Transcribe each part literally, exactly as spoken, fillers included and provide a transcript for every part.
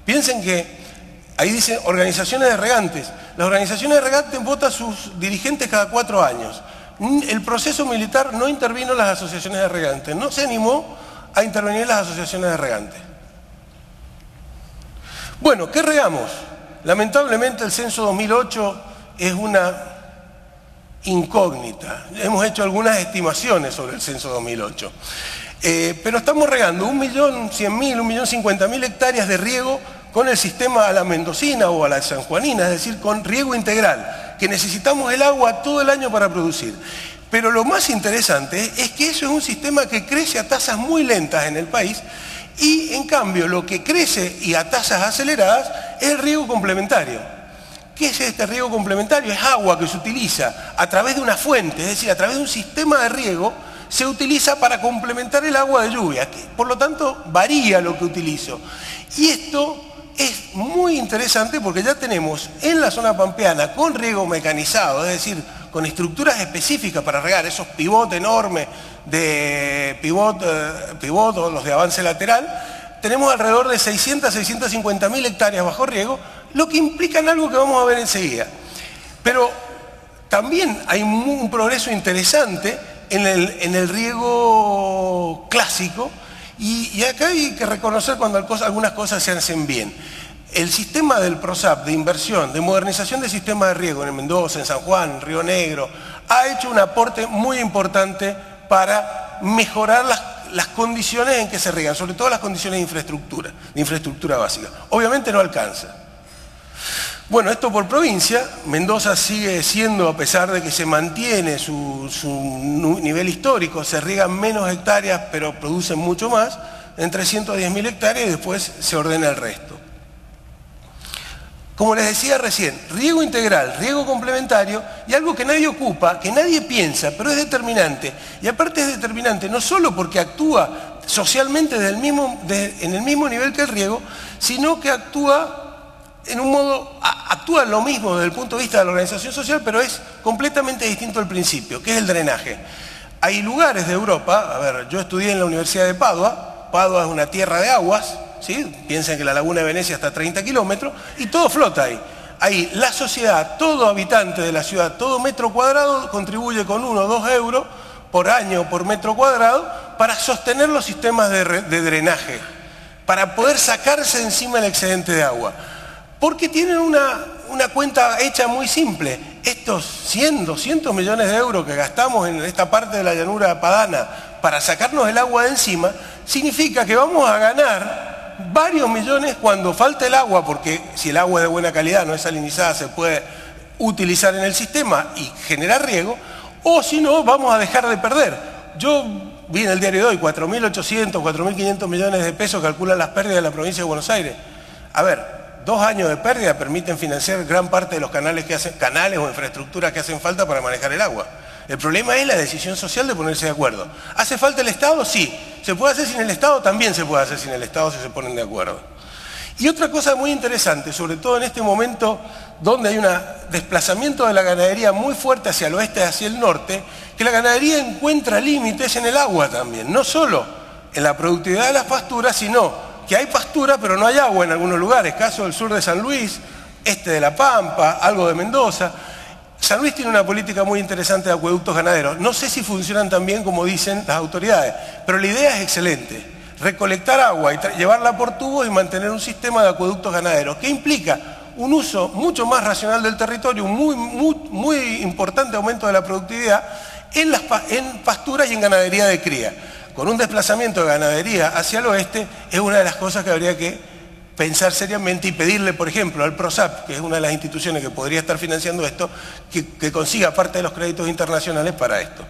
Piensen que ahí dice organizaciones de regantes. Las organizaciones de regantes votan sus dirigentes cada cuatro años. El proceso militar no intervino en las asociaciones de regantes, no se animó a intervenir en las asociaciones de regantes. Bueno, ¿qué regamos? Lamentablemente el censo dos mil ocho es una incógnita. Hemos hecho algunas estimaciones sobre el censo dos mil ocho. Eh, pero estamos regando un millón cien mil, un millón cincuenta mil hectáreas de riego con el sistema a la mendocina o a la sanjuanina, es decir, con riego integral, que necesitamos el agua todo el año para producir. Pero lo más interesante es que eso es un sistema que crece a tasas muy lentas en el país y, en cambio, lo que crece y a tasas aceleradas es el riego complementario. ¿Qué es este riego complementario? Es agua que se utiliza a través de una fuente, es decir, a través de un sistema de riego, se utiliza para complementar el agua de lluvia, que, por lo tanto varía lo que utilizo. Y esto es muy interesante porque ya tenemos en la zona pampeana con riego mecanizado, es decir, con estructuras específicas para regar, esos pivotes enormes de pivot, eh, pivot o los de avance lateral, tenemos alrededor de seiscientas, seiscientas cincuenta mil hectáreas bajo riego, lo que implica en algo que vamos a ver enseguida. Pero también hay un progreso interesante en el, en el riego clásico, y, y acá hay que reconocer cuando algunas cosas se hacen bien. El sistema del PROSAP de inversión, de modernización del sistema de riego en Mendoza, en San Juan, en Río Negro, ha hecho un aporte muy importante para mejorar las, las condiciones en que se riegan, sobre todo las condiciones de infraestructura, de infraestructura básica. Obviamente no alcanza. Bueno, esto por provincia. Mendoza sigue siendo, a pesar de que se mantiene su, su nivel histórico, se riegan menos hectáreas, pero producen mucho más, entre ciento diez mil hectáreas, y después se ordena el resto. Como les decía recién, riego integral, riego complementario, y algo que nadie ocupa, que nadie piensa, pero es determinante. Y aparte es determinante no solo porque actúa socialmente del mismo, de, en el mismo nivel que el riego, sino que actúa en un modo, actúa lo mismo desde el punto de vista de la organización social, pero es completamente distinto al principio, que es el drenaje. Hay lugares de Europa, a ver, yo estudié en la Universidad de Padua, Padua es una tierra de aguas, ¿sí? Piensen que la laguna de Venecia está a treinta kilómetros, y todo flota ahí. Ahí la sociedad, todo habitante de la ciudad, todo metro cuadrado contribuye con uno o dos euros por año, por metro cuadrado, para sostener los sistemas de, de drenaje, para poder sacarse encima el excedente de agua. Porque tienen una, una cuenta hecha muy simple. Estos cien, doscientos millones de euros que gastamos en esta parte de la llanura padana para sacarnos el agua de encima, significa que vamos a ganar varios millones cuando falte el agua, porque si el agua es de buena calidad, no es salinizada, se puede utilizar en el sistema y generar riego, o si no, vamos a dejar de perder. Yo vi en el diario de hoy cuatro mil ochocientos, cuatro mil quinientos millones de pesos calculan las pérdidas de la provincia de Buenos Aires. A ver, dos años de pérdida permiten financiar gran parte de los canales, que hacen, canales o infraestructuras que hacen falta para manejar el agua. El problema es la decisión social de ponerse de acuerdo. ¿Hace falta el Estado? Sí. ¿Se puede hacer sin el Estado? También se puede hacer sin el Estado si se ponen de acuerdo. Y otra cosa muy interesante, sobre todo en este momento donde hay un desplazamiento de la ganadería muy fuerte hacia el oeste y hacia el norte, que la ganadería encuentra límites en el agua también, no solo en la productividad de las pasturas, sino que hay pastura pero no hay agua en algunos lugares, caso del sur de San Luis, este de La Pampa, algo de Mendoza. San Luis tiene una política muy interesante de acueductos ganaderos. No sé si funcionan tan bien como dicen las autoridades, pero la idea es excelente. Recolectar agua y llevarla por tubos y mantener un sistema de acueductos ganaderos, que implica un uso mucho más racional del territorio, un muy, muy, muy importante aumento de la productividad en, las, en pasturas y en ganadería de cría. Con un desplazamiento de ganadería hacia el oeste es una de las cosas que habría que pensar seriamente y pedirle, por ejemplo, al PROSAP, que es una de las instituciones que podría estar financiando esto, que, que consiga parte de los créditos internacionales para esto.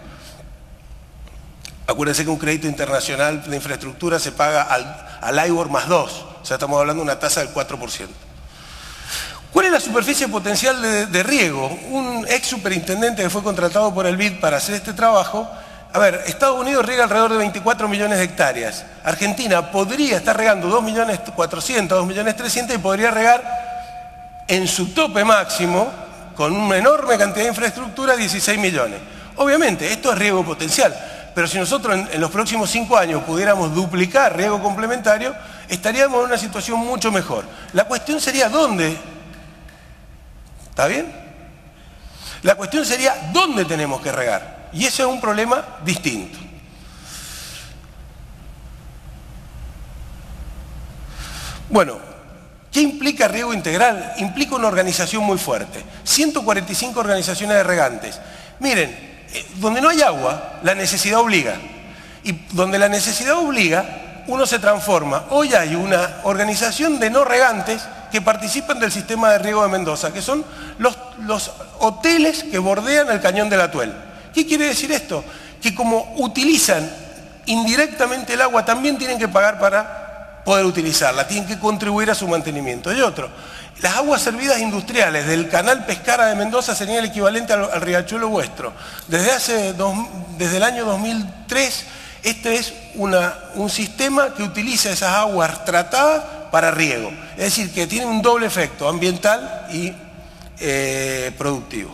Acuérdense que un crédito internacional de infraestructura se paga al, al IBOR más dos, o sea, estamos hablando de una tasa del cuatro por ciento. ¿Cuál es la superficie potencial de, de riego? Un ex superintendente que fue contratado por el B I D para hacer este trabajo. A ver, Estados Unidos riega alrededor de veinticuatro millones de hectáreas. Argentina podría estar regando dos millones cuatrocientos, dos millones trescientos y podría regar en su tope máximo, con una enorme cantidad de infraestructura, dieciséis millones. Obviamente, esto es riego potencial, pero si nosotros en, en los próximos cinco años pudiéramos duplicar riego complementario, estaríamos en una situación mucho mejor. La cuestión sería ¿dónde? ¿Está bien? La cuestión sería ¿dónde tenemos que regar? Y eso es un problema distinto. Bueno, ¿qué implica riego integral? Implica una organización muy fuerte. ciento cuarenta y cinco organizaciones de regantes. Miren, eh, donde no hay agua, la necesidad obliga. Y donde la necesidad obliga, uno se transforma. Hoy hay una organización de no regantes que participan del sistema de riego de Mendoza, que son los, los hoteles que bordean el cañón del Atuel. ¿Qué quiere decir esto? Que como utilizan indirectamente el agua, también tienen que pagar para poder utilizarla, tienen que contribuir a su mantenimiento. Y otro, las aguas servidas industriales del canal Pescara de Mendoza serían el equivalente al, al riachuelo vuestro. Desde, hace dos, desde el año dos mil tres, este es una, un sistema que utiliza esas aguas tratadas para riego. Es decir, que tiene un doble efecto, ambiental y eh, productivo.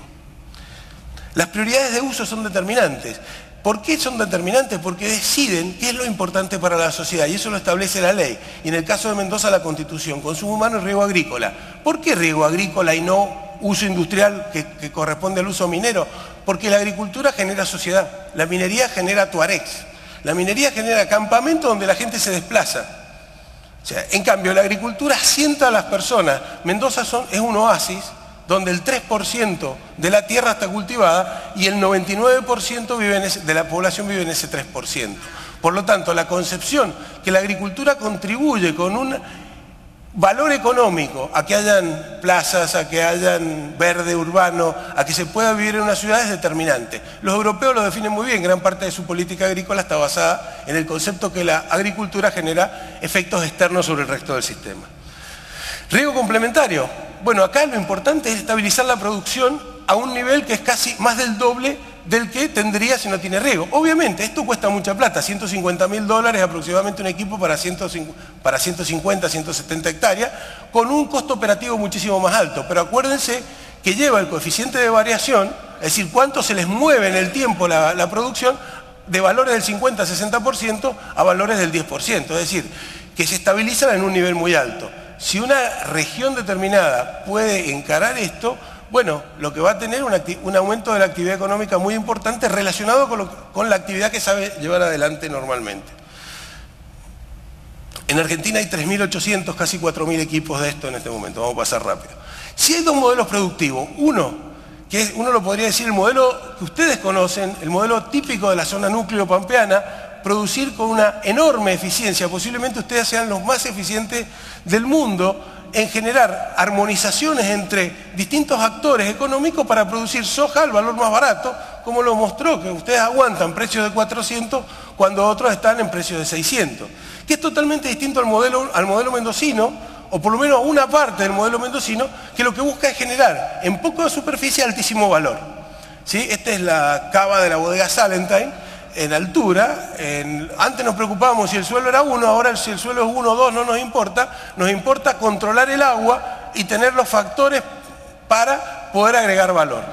Las prioridades de uso son determinantes. ¿Por qué son determinantes? Porque deciden qué es lo importante para la sociedad y eso lo establece la ley. Y en el caso de Mendoza la Constitución, consumo humano y riego agrícola. ¿Por qué riego agrícola y no uso industrial que, que corresponde al uso minero? Porque la agricultura genera sociedad, la minería genera tuaregs, la minería genera campamentos donde la gente se desplaza. O sea, en cambio la agricultura asienta a las personas. Mendoza son, es un oasis donde el tres por ciento de la tierra está cultivada y el noventa y nueve por ciento vive en ese, de la población vive en ese tres por ciento. Por lo tanto, la concepción que la agricultura contribuye con un valor económico a que hayan plazas, a que hayan verde urbano, a que se pueda vivir en una ciudad es determinante. Los europeos lo definen muy bien, gran parte de su política agrícola está basada en el concepto que la agricultura genera efectos externos sobre el resto del sistema. Riego complementario. Bueno, acá lo importante es estabilizar la producción a un nivel que es casi más del doble del que tendría si no tiene riego. Obviamente, esto cuesta mucha plata, ciento cincuenta mil dólares aproximadamente un equipo para, ciento cincuenta, ciento setenta hectáreas, con un costo operativo muchísimo más alto. Pero acuérdense que lleva el coeficiente de variación, es decir, cuánto se les mueve en el tiempo la, la producción, de valores del cincuenta a sesenta por ciento a valores del diez por ciento. Es decir, que se estabilizan en un nivel muy alto. Si una región determinada puede encarar esto, bueno, lo que va a tener un, un aumento de la actividad económica muy importante relacionado con, lo, con la actividad que sabe llevar adelante normalmente. En Argentina hay tres mil ochocientos, casi cuatro mil equipos de esto en este momento, vamos a pasar rápido. Si hay dos modelos productivos, uno, que es, uno lo podría decir el modelo que ustedes conocen, el modelo típico de la zona núcleo pampeana, producir con una enorme eficiencia, posiblemente ustedes sean los más eficientes del mundo en generar armonizaciones entre distintos actores económicos para producir soja al valor más barato, como lo mostró, que ustedes aguantan precios de cuatrocientos cuando otros están en precios de seiscientos, que es totalmente distinto al modelo, al modelo mendocino, o por lo menos a una parte del modelo mendocino, que lo que busca es generar en poco de superficie altísimo valor. ¿Sí? Esta es la cava de la bodega Salentine, en altura. En, antes nos preocupábamos si el suelo era uno, ahora si el suelo es uno o dos no nos importa, nos importa controlar el agua y tener los factores para poder agregar valor.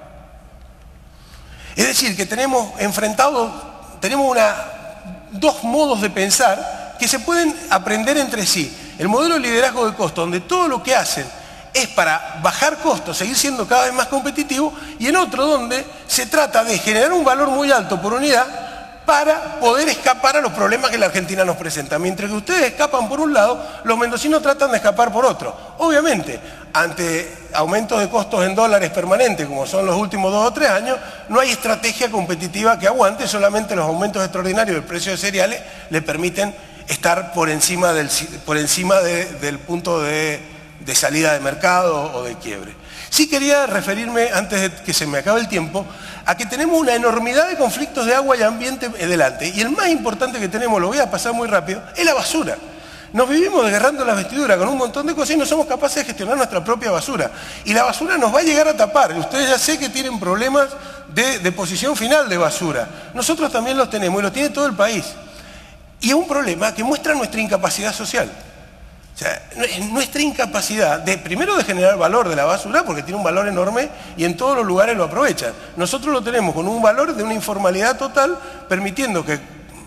Es decir, que tenemos enfrentados, tenemos una, dos modos de pensar que se pueden aprender entre sí. El modelo de liderazgo de costo, donde todo lo que hacen es para bajar costos, seguir siendo cada vez más competitivo, y en otro donde se trata de generar un valor muy alto por unidad para poder escapar a los problemas que la Argentina nos presenta. Mientras que ustedes escapan por un lado, los mendocinos tratan de escapar por otro. Obviamente, ante aumentos de costos en dólares permanentes, como son los últimos dos o tres años, no hay estrategia competitiva que aguante, solamente los aumentos extraordinarios del precio de cereales le permiten estar por encima del, por encima de, del punto de, de salida de mercado o de quiebre. Sí quería referirme, antes de que se me acabe el tiempo, a que tenemos una enormidad de conflictos de agua y ambiente delante. Y el más importante que tenemos, lo voy a pasar muy rápido, es la basura. Nos vivimos desgarrando la vestidura con un montón de cosas y no somos capaces de gestionar nuestra propia basura. Y la basura nos va a llegar a tapar. Ustedes ya sé que tienen problemas de deposición final de basura. Nosotros también los tenemos y los tiene todo el país. Y es un problema que muestra nuestra incapacidad social. O sea, nuestra incapacidad de, primero, de generar valor de la basura, porque tiene un valor enorme y en todos los lugares lo aprovechan. Nosotros lo tenemos con un valor de una informalidad total, permitiendo que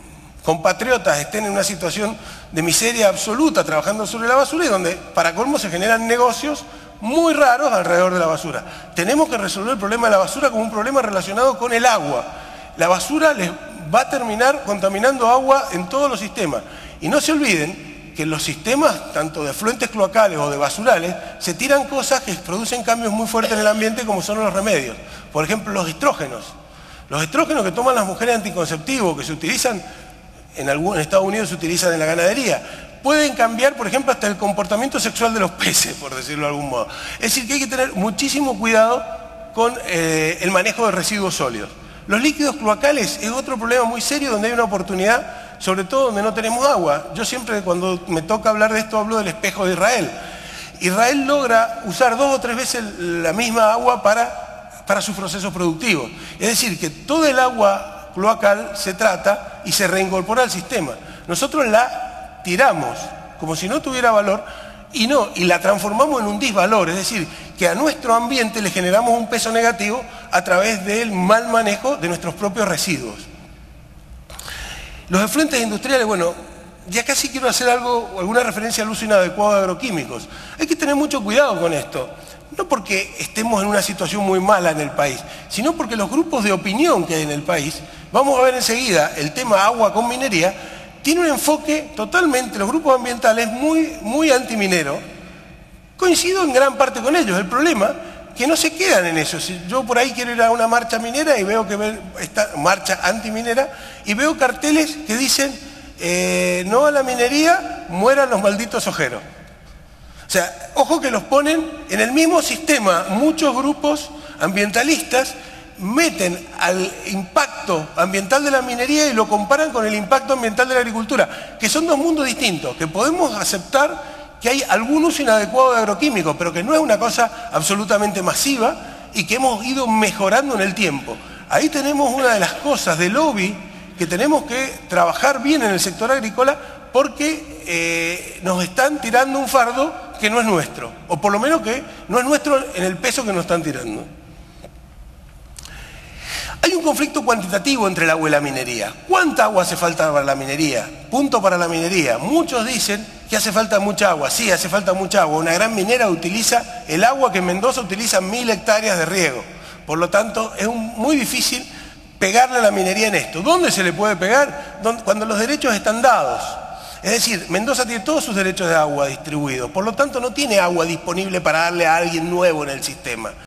compatriotas estén en una situación de miseria absoluta trabajando sobre la basura y donde, para colmo, se generan negocios muy raros alrededor de la basura. Tenemos que resolver el problema de la basura como un problema relacionado con el agua. La basura les va a terminar contaminando agua en todos los sistemas. Y no se olviden que en los sistemas, tanto de afluentes cloacales o de basurales, se tiran cosas que producen cambios muy fuertes en el ambiente, como son los remedios. Por ejemplo, los estrógenos. Los estrógenos que toman las mujeres anticonceptivos, que se utilizan, en, algún, en Estados Unidos se utilizan en la ganadería, pueden cambiar, por ejemplo, hasta el comportamiento sexual de los peces, por decirlo de algún modo. Es decir, que hay que tener muchísimo cuidado con eh, el manejo de residuos sólidos. Los líquidos cloacales es otro problema muy serio donde hay una oportunidad, sobre todo donde no tenemos agua. Yo siempre, cuando me toca hablar de esto, hablo del espejo de Israel. Israel logra usar dos o tres veces la misma agua para, para sus procesos productivos. Es decir, que todo el agua cloacal se trata y se reincorpora al sistema. Nosotros la tiramos como si no tuviera valor y no, y la transformamos en un disvalor, es decir, que a nuestro ambiente le generamos un peso negativo a través del mal manejo de nuestros propios residuos. Los efluentes industriales, bueno, ya casi quiero hacer algo, alguna referencia al uso inadecuado de agroquímicos. Hay que tener mucho cuidado con esto, no porque estemos en una situación muy mala en el país, sino porque los grupos de opinión que hay en el país, vamos a ver enseguida el tema agua con minería, tiene un enfoque totalmente, los grupos ambientales, muy, muy antiminero. Coincido en gran parte con ellos. El problema es que no se quedan en eso. Si yo por ahí quiero ir a una marcha minera y veo que está marcha antiminera y veo carteles que dicen eh, no a la minería, mueran los malditos ojeros. O sea, ojo que los ponen en el mismo sistema. Muchos grupos ambientalistas meten al impacto ambiental de la minería y lo comparan con el impacto ambiental de la agricultura, que son dos mundos distintos, que podemos aceptar que hay algún uso inadecuado de agroquímicos, pero que no es una cosa absolutamente masiva y que hemos ido mejorando en el tiempo. Ahí tenemos una de las cosas de lobby que tenemos que trabajar bien en el sector agrícola porque eh, nos están tirando un fardo que no es nuestro, o por lo menos que no es nuestro en el peso que nos están tirando. Hay un conflicto cuantitativo entre el agua y la minería. ¿Cuánta agua hace falta para la minería? Punto para la minería. Muchos dicen que hace falta mucha agua. Sí, hace falta mucha agua. Una gran minera utiliza el agua que en Mendoza utiliza mil hectáreas de riego. Por lo tanto, es un, muy difícil pegarle a la minería en esto. ¿Dónde se le puede pegar? Cuando los derechos están dados. Es decir, Mendoza tiene todos sus derechos de agua distribuidos. Por lo tanto, no tiene agua disponible para darle a alguien nuevo en el sistema.